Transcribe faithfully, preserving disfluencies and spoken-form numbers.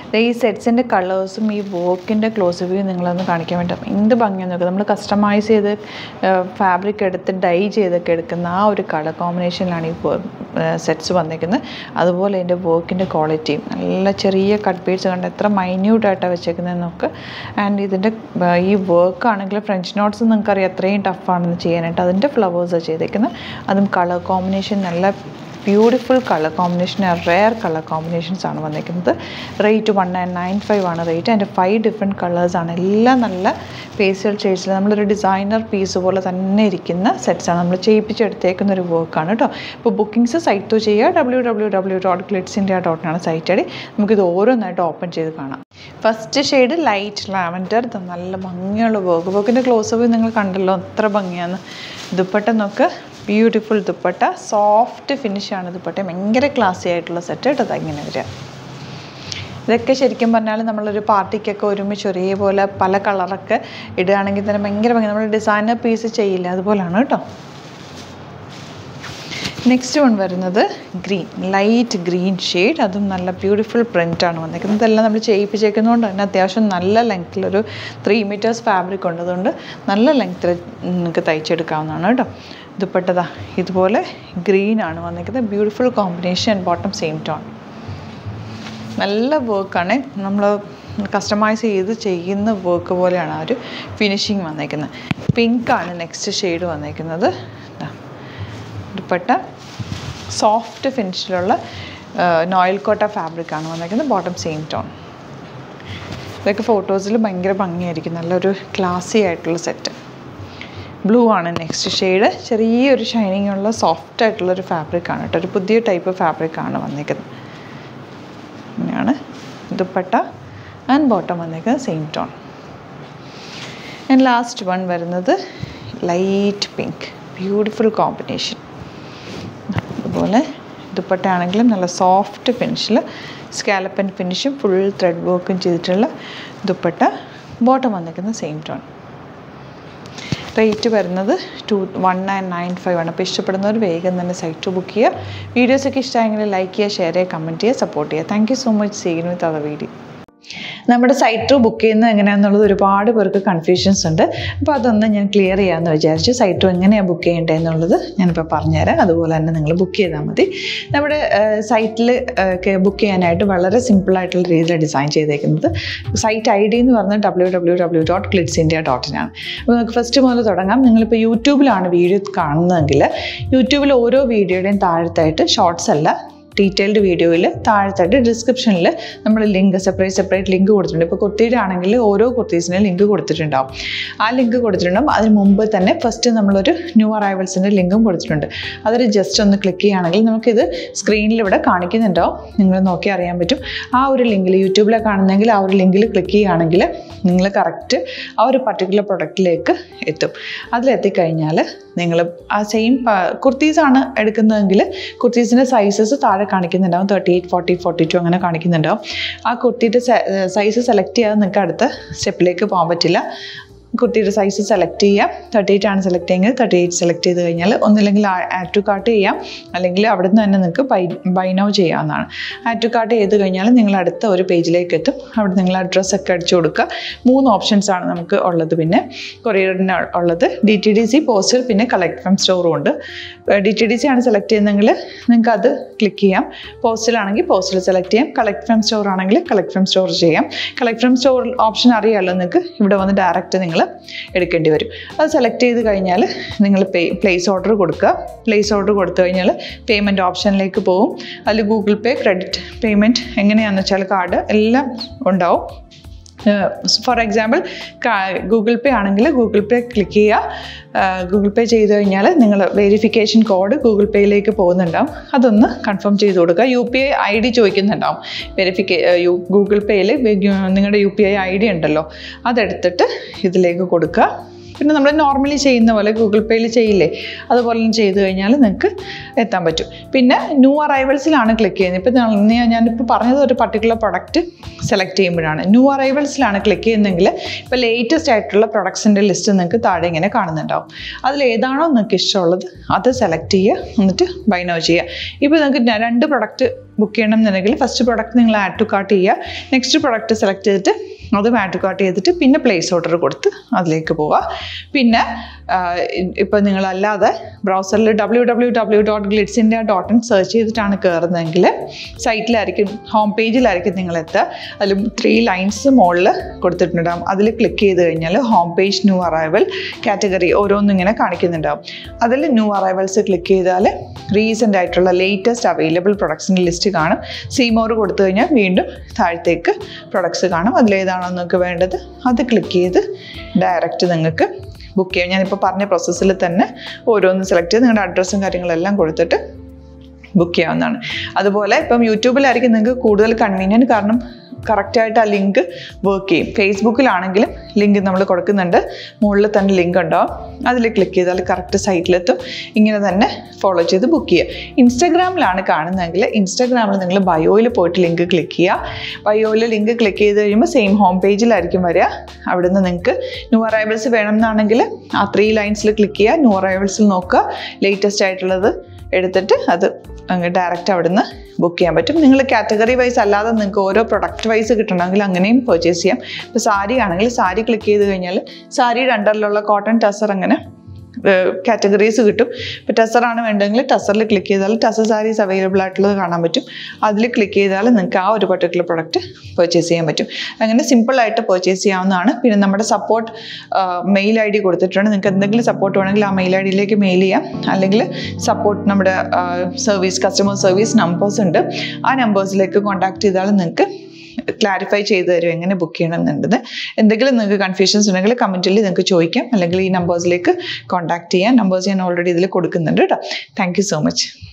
ഈ സെറ്റ്സിൻ്റെ കളേഴ്സും ഈ വർക്കിൻ്റെ ക്ലോസ് വ്യൂ നിങ്ങളൊന്ന് കാണിക്കാൻ വേണ്ടി എന്ത് ഭംഗിയാന്ന് നോക്കുക. നമ്മൾ കസ്റ്റമൈസ് ചെയ്ത് ഫാബ്രിക് എടുത്ത് ഡൈ ചെയ്തൊക്കെ എടുക്കുന്ന ആ ഒരു കളർ കോമ്പിനേഷനിലാണ് ഈ സെറ്റ്സ് വന്നിരിക്കുന്നത്. അതുപോലെ ഇതിൻ്റെ വർക്കിൻ്റെ ക്വാളിറ്റിയും നല്ല ചെറിയ കട്ട് പീസ് കണ്ട് എത്ര മൈന്യൂട്ടായിട്ടാണ് വെച്ചേക്കുന്നത് നോക്ക്. ആൻഡ് ഇതിൻ്റെ ഈ വർക്കാണെങ്കിൽ ഫ്രഞ്ച് നോട്ട്സ് നിങ്ങൾക്കറിയാം എത്രയും ടഫാണെന്ന് ചെയ്യാനായിട്ട്. അതിൻ്റെ ഫ്ലവേഴ്സാണ് ചെയ്തേക്കുന്നത്. അതും കളർ കോമ്പിനേഷൻ നല്ല beautiful colour combination, rare colour combinations ആണ് വന്നിരിക്കുന്നത്. Rate one nine nine five ആണ് റേറ്റ്. അതിൻ്റെ ഫൈവ് ഡിഫറെൻറ്റ് കളേഴ്സാണ്. എല്ലാം നല്ല പേസ്റ്റൽ ഷെയ്ഡ്സിൽ നമ്മളൊരു ഡിസൈനർ പീസ് പോലെ തന്നെ ഇരിക്കുന്ന സെറ്റ്സാണ്. നമ്മൾ ചെയ്യിപ്പിച്ചെടുത്തേക്കുന്ന ഒരു വർക്കാണ് കേട്ടോ. ഇപ്പോൾ ബുക്കിംഗ്സ് സൈറ്റ് ത്രൂ ചെയ്യുക. W W W dot Glitz India ഡോട്ടിനാണ് സൈറ്റ് ഐ ഡി. നമുക്കിത് ഓരോന്നായിട്ട് ഓപ്പൺ ചെയ്ത് കാണാം. First shade light lavender. നല്ല ഭംഗിയുള്ള വർക്ക്. വർക്കിൻ്റെ ക്ലോസ് അപ്പ് നിങ്ങൾ കണ്ടല്ലോ എത്ര ഭംഗിയാണ്. ദുപ്പട്ട നോക്ക്, ബ്യൂട്ടിഫുൾ ദുപ്പട്ട, സോഫ്റ്റ് ഫിനിഷാണ് ദുപ്പട്ട. ഭയങ്കര ക്ലാസി ആയിട്ടുള്ള സെറ്റ് കേട്ടോ. ഇങ്ങനെ വരിക. ഇതൊക്കെ ശരിക്കും പറഞ്ഞാൽ നമ്മളൊരു പാർട്ടിക്കൊക്കെ ഒരുമിച്ച് ഒരേപോലെ പല കളറൊക്കെ ഇടുകയാണെങ്കിൽ തന്നെ ഭയങ്കര ഭംഗി. നമ്മൾ ഡിസൈനർ പീസ് ചെയ്യില്ല, അതുപോലെയാണ് കേട്ടോ. നെക്സ്റ്റ് വൺ വരുന്നത് ഗ്രീൻ, ലൈറ്റ് ഗ്രീൻ ഷെയ്ഡ്. അതും നല്ല ബ്യൂട്ടിഫുൾ പ്രിൻ്റാണ് വന്നിരിക്കുന്നത്. ഇതെല്ലാം നമ്മൾ ചെയ്യിപ്പിച്ചേക്കുന്നതുകൊണ്ട് തന്നെ അത്യാവശ്യം നല്ല ലെങ്ത്തിലൊരു ത്രീ മീറ്റേഴ്സ് ഫാബ്രിക് ഉണ്ട്. അതുകൊണ്ട് നല്ല ലെങ്ത്തിൽ നിങ്ങൾക്ക് തയ്ച്ചെടുക്കാവുന്നതാണ് കേട്ടോ. ദുപ്പട്ടതാ ഇതുപോലെ ഗ്രീനാണ് വന്നിരിക്കുന്നത്. Beautiful combination. Bottom same tone. നല്ല വർക്കാണ്. നമ്മൾ കസ്റ്റമൈസ് ചെയ്ത് ചെയ്യുന്ന വർക്ക് പോലെയാണ് ആ ഒരു ഫിനിഷിങ് വന്നിരിക്കുന്നത്. പിങ്കാണ് നെക്സ്റ്റ് ഷെയ്ഡ് വന്നിരിക്കുന്നത്. ദുപ്പട്ട സോഫ്റ്റ് ഫിനിഷിലുള്ള നോയിൽ കോട്ട ഫാബ്രിക്കാണ് വന്നിരിക്കുന്നത്. Bottom same tone. ഇതൊക്കെ ഫോട്ടോസിൽ ഭയങ്കര ഭംഗിയായിരിക്കും. നല്ലൊരു ക്ലാസി ആയിട്ടുള്ള സെറ്റ്. ബ്ലൂ ആണ് നെക്സ്റ്റ് ഷെയ്ഡ്. ചെറിയൊരു ഷൈനിങ് ഉള്ള സോഫ്റ്റ് ആയിട്ടുള്ളൊരു ഫാബ്രിക്കാണ് കേട്ടോ. ഒരു പുതിയ ടൈപ്പ് ഫാബ്രിക്കാണ് വന്നിരിക്കുന്നത്. ഇങ്ങനെയാണ് ദുപ്പട്ട ആൻഡ് ബോട്ടം വന്നിരിക്കുന്നത് same tone. And last one വരുന്നത് ലൈറ്റ് പിങ്ക്, ബ്യൂട്ടിഫുൾ കോമ്പിനേഷൻ. അതുപോലെ ദുപ്പട്ട ആണെങ്കിലും നല്ല സോഫ്റ്റ് ഫിനിഷിൽ സ്കാലപ്പൻ ഫിനിഷും ഫുൾ ത്രെഡ് വർക്കും ചെയ്തിട്ടുള്ള ദുപ്പട്ട. ബോട്ടം വന്നിരിക്കുന്നത് സെയിം ടോൺ. റേറ്റ് വരുന്നത് two one nine nine five ആണ്. അപ്പോൾ ഇഷ്ടപ്പെടുന്നവർ വേഗം തന്നെ സൈറ്റ് ബുക്ക് ചെയ്യുക. വീഡിയോസൊക്കെ ഇഷ്ടമായെങ്കിൽ ലൈക്ക് ചെയ്യുക, ഷെയർ ചെയ്യുക, കമൻറ്റ് ചെയ്യുക, സപ്പോർട്ട് ചെയ്യുക. Thank you so much. Seen with our video. നമ്മുടെ സൈറ്റ് ത്രൂ ബുക്ക് ചെയ്യുന്നത് എങ്ങനെയാണെന്നുള്ളത് ഒരുപാട് പേർക്ക് കൺഫ്യൂഷൻസ് ഉണ്ട്. അപ്പോൾ അതൊന്ന് ഞാൻ ക്ലിയർ ചെയ്യാമെന്ന് വിചാരിച്ചു. സൈറ്റ് ത്രൂ എങ്ങനെയാണ് ബുക്ക് ചെയ്യേണ്ടത് എന്നുള്ളത് ഞാനിപ്പോൾ പറഞ്ഞുതരാം. അതുപോലെ തന്നെ നിങ്ങൾ ബുക്ക് ചെയ്താൽ മതി. നമ്മുടെ സൈറ്റിൽ ബുക്ക് ചെയ്യാനായിട്ട് വളരെ സിമ്പിളായിട്ടുള്ള രീതിയിൽ ഡിസൈൻ ചെയ്തേക്കുന്നത്. സൈറ്റ് ഐ ഡി എന്ന് പറഞ്ഞാൽ W W W dot Glitz India ഡോട്ടിനാണ്. അപ്പോൾ നമുക്ക് ഫസ്റ്റ് മുതൽ തുടങ്ങാം. നിങ്ങളിപ്പോൾ യൂട്യൂബിലാണ് വീഡിയോ കാണുന്നതെങ്കിൽ യൂട്യൂബിൽ ഓരോ വീഡിയോയുടെയും താഴത്തായിട്ട് ഷോർട്സ് അല്ല, ഡീറ്റെയിൽഡ് വീഡിയോയിൽ താഴത്തായിട്ട് ഡിസ്ക്രിപ്ഷനിൽ നമ്മൾ ലിങ്ക് സെപ്പറേറ്റ് സെപ്പറേറ്റ് ലിങ്ക് കൊടുത്തിട്ടുണ്ട്. ഇപ്പോൾ കുർത്തിയുടെ ആണെങ്കിൽ ഓരോ കുർത്തീസിനും ലിങ്ക് കൊടുത്തിട്ടുണ്ടാവും. ആ ലിങ്ക് കൊടുത്തിട്ടുണ്ടാവും. അതിന് മുമ്പ് തന്നെ ഫസ്റ്റ് നമ്മളൊരു ന്യൂ അറൈവൽസിൻ്റെ ലിങ്കും കൊടുത്തിട്ടുണ്ട്. അതൊരു ജസ്റ്റ് ഒന്ന് ക്ലിക്ക് ചെയ്യുകയാണെങ്കിൽ നമുക്കിത് സ്ക്രീനിൽ ഇവിടെ കാണിക്കുന്നുണ്ടാവും. നിങ്ങൾ നോക്കി അറിയാൻ പറ്റും. ആ ഒരു ലിങ്കിൽ യൂട്യൂബിലെ കാണുന്നെങ്കിൽ ആ ഒരു ലിങ്കിൽ ക്ലിക്ക് ചെയ്യുകയാണെങ്കിൽ നിങ്ങൾ കറക്റ്റ് ആ ഒരു പർട്ടിക്കുലർ പ്രൊഡക്റ്റിലേക്ക് എത്തും. അതിലെത്തിക്കഴിഞ്ഞാൽ നിങ്ങൾ ആ സെയിം കുർത്തീസാണ് എടുക്കുന്നതെങ്കിൽ കുർത്തീസിൻ്റെ സൈസസ് താഴെ കാണിക്കുന്നുണ്ടാവും. Thirty eight forty forty two അങ്ങനെ കാണിക്കുന്നുണ്ടാവും. ആ കുർത്തിയുടെ സൈസ് സെലക്ട് ചെയ്യാതെ നിങ്ങൾക്ക് അടുത്ത സ്റ്റെപ്പിലേക്ക് പോകാൻ പറ്റില്ല. കുർത്തിയുടെ സൈസ് സെലക്ട് ചെയ്യാം. തേർട്ടി എയ്റ്റ് ആണ് സെലക്ട് ചെയ്യുന്നത്. തേർട്ടി എയ്റ്റ് സെലക്ട് ചെയ്ത് കഴിഞ്ഞാൽ ഒന്നില്ലെങ്കിൽ ആഡ് ടു കാർട്ട് ചെയ്യാം, അല്ലെങ്കിൽ അവിടെ നിന്ന് തന്നെ നിങ്ങൾക്ക് ബൈ ബൈ നൗ ചെയ്യാവുന്നതാണ്. ആഡ് ടു കാർട്ട് ചെയ്ത് കഴിഞ്ഞാൽ നിങ്ങൾ അടുത്ത ഒരു പേജിലേക്ക് എത്തും. അവിടെ നിങ്ങൾ അഡ്രസ്സൊക്കെ അടിച്ചു കൊടുക്കുക. മൂന്ന് ഓപ്ഷൻസാണ് നമുക്ക് ഉള്ളത്. പിന്നെ കൊറിയറിന് ഉള്ളത് D T D C, postal, പിന്നെ കളക്ട് ഫ്രം സ്റ്റോറും ഉണ്ട്. ഡി ടി ഡി സി ആണ് സെലക്ട് ചെയ്യുന്നതെങ്കിൽ നിങ്ങൾക്ക് അത് ക്ലിക്ക് ചെയ്യാം. പോസ്റ്റലാണെങ്കിൽ പോസ്റ്റൽ സെലക്ട് ചെയ്യാം. കളക്ട് ഫ്രം സ്റ്റോർ ആണെങ്കിൽ കളക്ട് ഫ്രം സ്റ്റോർ ചെയ്യാം. കളക്ട് ഫ്രം സ്റ്റോർ ഓപ്ഷൻ അറിയാമല്ലോ നിങ്ങൾക്ക്. ഇവിടെ വന്ന് ഡയറക്റ്റ് നിങ്ങൾ എടുക്കേണ്ടി വരും. അത് സെലക്ട് ചെയ്ത് കഴിഞ്ഞാൽ നിങ്ങൾ പേ പ്ലേസ് ഓർഡർ കൊടുക്കുക. പ്ലേസ് ഓർഡർ കൊടുത്തു കഴിഞ്ഞാൽ പേയ്മെൻറ്റ് ഓപ്ഷനിലേക്ക് പോകും. അതിൽ ഗൂഗിൾ പേ, ക്രെഡിറ്റ് പേയ്മെൻറ്റ് എങ്ങനെയാണെന്ന് വെച്ചാൽ കാർഡ് എല്ലാം ഉണ്ടാവും. ഫോർ എക്സാമ്പിൾ ഗൂഗിൾ പേ ആണെങ്കിൽ ഗൂഗിൾ പേ ക്ലിക്ക് ചെയ്യുക. ഗൂഗിൾ പേ ചെയ്ത് കഴിഞ്ഞാൽ നിങ്ങൾ വെരിഫിക്കേഷൻ കോഡ് ഗൂഗിൾ പേയിലേക്ക് പോകുന്നുണ്ടാവും. അതൊന്ന് കൺഫേം ചെയ്ത് കൊടുക്കുക. U P I I D ചോദിക്കുന്നുണ്ടാവും. വെരിഫിക്കേ യു ഗൂഗിൾ പേയിൽ നിങ്ങളുടെ U P I I D ഉണ്ടല്ലോ, അതെടുത്തിട്ട് ഇതിലേക്ക് കൊടുക്കുക. പിന്നെ നമ്മൾ നോർമലി ചെയ്യുന്ന പോലെ ഗൂഗിൾ പേയിൽ ചെയ്യില്ലേ അതുപോലെ ചെയ്ത് കഴിഞ്ഞാൽ നിങ്ങൾക്ക് എത്താൻ പറ്റും. പിന്നെ ന്യൂ അറൈവൽസിലാണ് ക്ലിക്ക് ചെയ്യുന്നത്. ഇപ്പോൾ ഞാനിപ്പോൾ പറഞ്ഞത് ഒരു പർട്ടിക്കുലർ പ്രൊഡക്റ്റ് സെലക്ട് ചെയ്യുമ്പോഴാണ്. ന്യൂ അറൈവൽസിലാണ് ക്ലിക്ക് ചെയ്യുന്നതെങ്കിൽ ഇപ്പോൾ ലേറ്റസ്റ്റ് ആയിട്ടുള്ള പ്രൊഡക്ട്സിൻ്റെ ലിസ്റ്റ് നിങ്ങൾക്ക് താഴെ ഇങ്ങനെ കാണുന്നുണ്ടാവും. അതിൽ ഏതാണോ നിങ്ങൾക്ക് ഇഷ്ടമുള്ളത് അത് സെലക്ട് ചെയ്യുക, എന്നിട്ട് ബൈ നൗ ചെയ്യുക. ഇപ്പോൾ നിങ്ങൾക്ക് രണ്ട് പ്രൊഡക്റ്റ് ബുക്ക് ചെയ്യണം എന്നുണ്ടെങ്കിൽ ഫസ്റ്റ് പ്രൊഡക്റ്റ് നിങ്ങൾ ആഡ് ടു കാർട്ട് ചെയ്യുക, നെക്സ്റ്റ് പ്രൊഡക്റ്റ് സെലക്ട് ചെയ്തിട്ട് അതും ആഡ് ടു കാർട്ട് ചെയ്തിട്ട് പിന്നെ പ്ലേസ് ഓർഡർ കൊടുത്ത് അതിലേക്ക് പോവുക. പിന്നെ ഇപ്പോൾ നിങ്ങളല്ലാതെ ബ്രൗസറിൽ W W W dot Glitz India dot in search ചെയ്തിട്ടാണ് കയറുന്നതെങ്കിൽ സൈറ്റിലായിരിക്കും, ഹോം പേജിലായിരിക്കും നിങ്ങളെത്തുക. അതിൽ ത്രീ ലൈൻസ് മുകളിൽ കൊടുത്തിട്ടുണ്ടാകും. അതിൽ ക്ലിക്ക് ചെയ്ത് കഴിഞ്ഞാൽ home page new arrival category ഓരോന്നും ഇങ്ങനെ കാണിക്കുന്നുണ്ടാവും. അതിൽ ന്യൂ അറൈവൽസ് ക്ലിക്ക് ചെയ്താൽ റീസെൻ്റ് ആയിട്ടുള്ള ലേറ്റസ്റ്റ് അവൈലബിൾ പ്രൊഡക്ട്സിൻ്റെ ലിസ്റ്റ് കാണും. സീമോർ കൊടുത്തു കഴിഞ്ഞാൽ വീണ്ടും താഴത്തേക്ക് പ്രൊഡക്ട്സ് കാണും. അതിലേതാണോ നിങ്ങൾക്ക് വേണ്ടത് അത് ക്ലിക്ക് ചെയ്ത് ഡയറക്റ്റ് നിങ്ങൾക്ക് ബുക്ക് ചെയ്യാം. ഞാനിപ്പോൾ പറഞ്ഞ പ്രോസസ്സിൽ തന്നെ ഓരോന്ന് സെലക്ട് ചെയ്ത് നിങ്ങളുടെ അഡ്രസ്സും കാര്യങ്ങളെല്ലാം കൊടുത്തിട്ട് ബുക്ക് ചെയ്യാവുന്നതാണ്. അതുപോലെ ഇപ്പം യൂട്യൂബിലായിരിക്കും നിങ്ങൾക്ക് കൂടുതൽ കൺവീനിയൻറ്റ്, കാരണം കറക്റ്റായിട്ട് ആ ലിങ്ക് വർക്ക് ചെയ്യും. ഫേസ്ബുക്കിലാണെങ്കിലും ലിങ്ക് നമ്മൾ കൊടുക്കുന്നുണ്ട്, മുകളിൽ തന്നെ ലിങ്ക് ഉണ്ടാവും. അതിൽ ക്ലിക്ക് ചെയ്താൽ കറക്റ്റ് സൈറ്റിലെത്തും. ഇങ്ങനെ തന്നെ ഫോളോ ചെയ്ത് ബുക്ക് ചെയ്യുക. ഇൻസ്റ്റാഗ്രാമിലാണ് കാണുന്നതെങ്കിൽ ഇൻസ്റ്റാഗ്രാമിൽ നിങ്ങൾ ബയോയിൽ പോയിട്ട് ലിങ്ക് ക്ലിക്ക് ചെയ്യുക. ബയോയിൽ ലിങ്ക് ക്ലിക്ക് ചെയ്ത് കഴിയുമ്പോൾ സെയിം ഹോം പേജിലായിരിക്കും വരിക. അവിടുന്ന് നിങ്ങൾക്ക് ന്യൂ അറൈവൽസ് വേണം എന്നാണെങ്കിൽ ആ ത്രീ ലൈൻസിൽ ക്ലിക്ക് ചെയ്യുക, ന്യൂ അറൈവൽസിൽ നോക്കുക, ലേറ്റസ്റ്റ് ആയിട്ടുള്ളത് എടുത്തിട്ട് അത് അങ്ങ് ഡയറക്റ്റ് അവിടുന്ന് ബുക്ക് ചെയ്യാൻ പറ്റും. നിങ്ങൾ കാറ്റഗറി വൈസ് അല്ലാതെ നിങ്ങൾക്ക് ഓരോ പ്രൊഡക്റ്റ് വൈസ് കിട്ടണമെങ്കിൽ അങ്ങനെയും പർച്ചേസ് ചെയ്യാം. ഇപ്പോൾ സാരി ആണെങ്കിൽ സാരി ക്ലിക്ക് ചെയ്ത് കഴിഞ്ഞാൽ സാരിയുടെ അണ്ടറിലുള്ള കോട്ടൺ ടസർ അങ്ങനെ കാറ്റഗറീസ് കിട്ടും. ഇപ്പോൾ ടസറാണ് വേണ്ടതെങ്കിൽ ടസറിൽ ക്ലിക്ക് ചെയ്താൽ ടസർ സാരീസ് അവൈലബിൾ ആയിട്ടുള്ളത് കാണാൻ പറ്റും. അതിൽ ക്ലിക്ക് ചെയ്താൽ നിങ്ങൾക്ക് ആ ഒരു പർട്ടിക്കുലർ പ്രൊഡക്റ്റ് പർച്ചേസ് ചെയ്യാൻ പറ്റും. അങ്ങനെ സിമ്പിളായിട്ട് പർച്ചേസ് ചെയ്യാവുന്നതാണ്. പിന്നെ നമ്മുടെ സപ്പോർട്ട് മെയിൽ ഐ ഡി കൊടുത്തിട്ടുണ്ട്. നിങ്ങൾക്ക് എന്തെങ്കിലും സപ്പോർട്ട് വേണമെങ്കിൽ ആ മെയിൽ ഐ ഡിയിലേക്ക് മെയിൽ ചെയ്യാം. അല്ലെങ്കിൽ സപ്പോർട്ട് നമ്മുടെ സർവീസ് കസ്റ്റമർ സർവീസ് നമ്പേഴ്സ് ഉണ്ട്, ആ നമ്പേഴ്സിലേക്ക് കോൺടാക്ട് ചെയ്താൽ നിങ്ങൾക്ക് ക്ലാരിഫൈ ചെയ്ത് തരും എങ്ങനെ ബുക്ക് ചെയ്യണം എന്നുള്ളത്. എന്തെങ്കിലും നിങ്ങൾക്ക് കൺഫ്യൂഷൻസ് ഉണ്ടെങ്കിൽ കമൻറ്റിൽ നിങ്ങൾക്ക് ചോദിക്കാം, അല്ലെങ്കിൽ ഈ നമ്പേഴ്സിലേക്ക് കോൺടാക്ട് ചെയ്യാം. നമ്പേഴ്സ് ഞാൻ ഓൾറെഡി ഇതിൽ കൊടുക്കുന്നുണ്ട് കേട്ടോ. Thank you so much.